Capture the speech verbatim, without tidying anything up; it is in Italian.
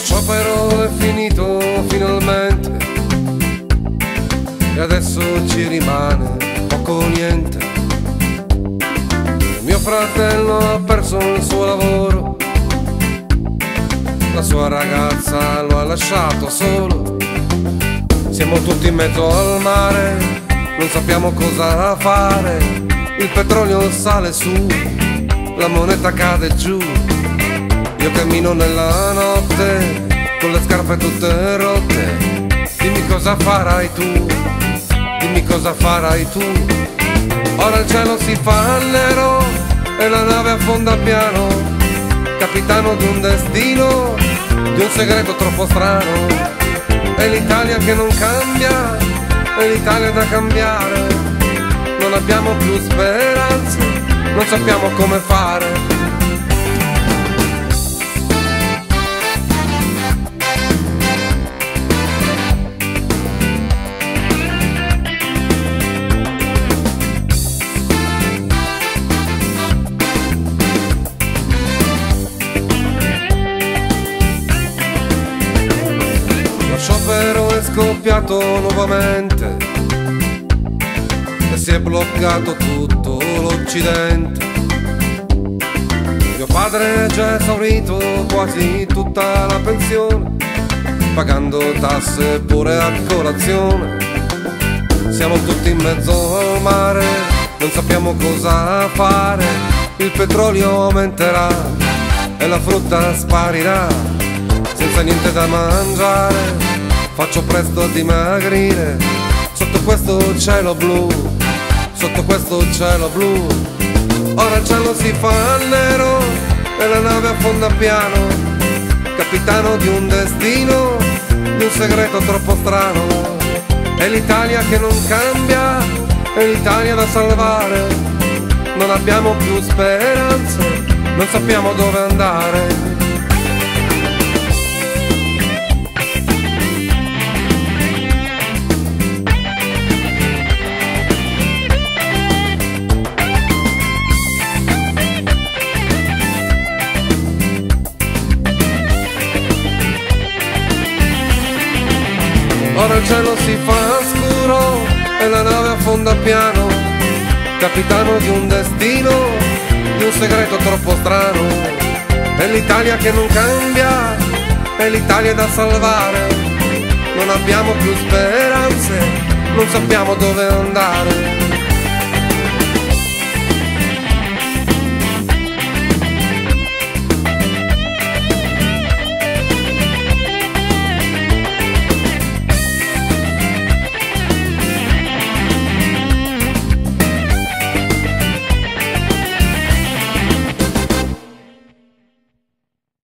sciopero è finito finalmente e adesso ci rimane poco o niente. Mio fratello ha perso il suo lavoro, la sua ragazza lo ha lasciato solo. Siamo tutti in mezzo al mare, non sappiamo cosa fare. Il petrolio sale su, la moneta cade giù. Io cammino nella notte con le scarpe tutte rotte. Dimmi cosa farai tu, dimmi cosa farai tu. Ora il cielo si fa nero e la nave affonda piano, capitano di un destino, di un segreto troppo strano. È l'Italia che non cambia, è l'Italia da cambiare. Non abbiamo più speranze, non sappiamo come fare. Lo sciopero è scoppiato nuovamente e si è bloccato tutto l'Occidente. Mio padre è già esaurito quasi tutta la pensione, pagando tasse pure a colazione. Siamo tutti in mezzo al mare, non sappiamo cosa fare. Il petrolio aumenterà e la frutta sparirà, senza niente da mangiare. Faccio presto a dimagrire sotto questo cielo blu, sotto questo cielo blu. Ora il cielo si fa nero e la nave affonda piano, capitano di un destino, di un segreto troppo strano. È l'Italia che non cambia, è l'Italia da salvare. Non abbiamo più speranze, non sappiamo dove andare. Ora il cielo si fa scuro e la nave affonda piano, capitano di un destino, di un segreto troppo strano. È l'Italia che non cambia, è l'Italia da salvare. Non abbiamo più speranze, non sappiamo dove andare.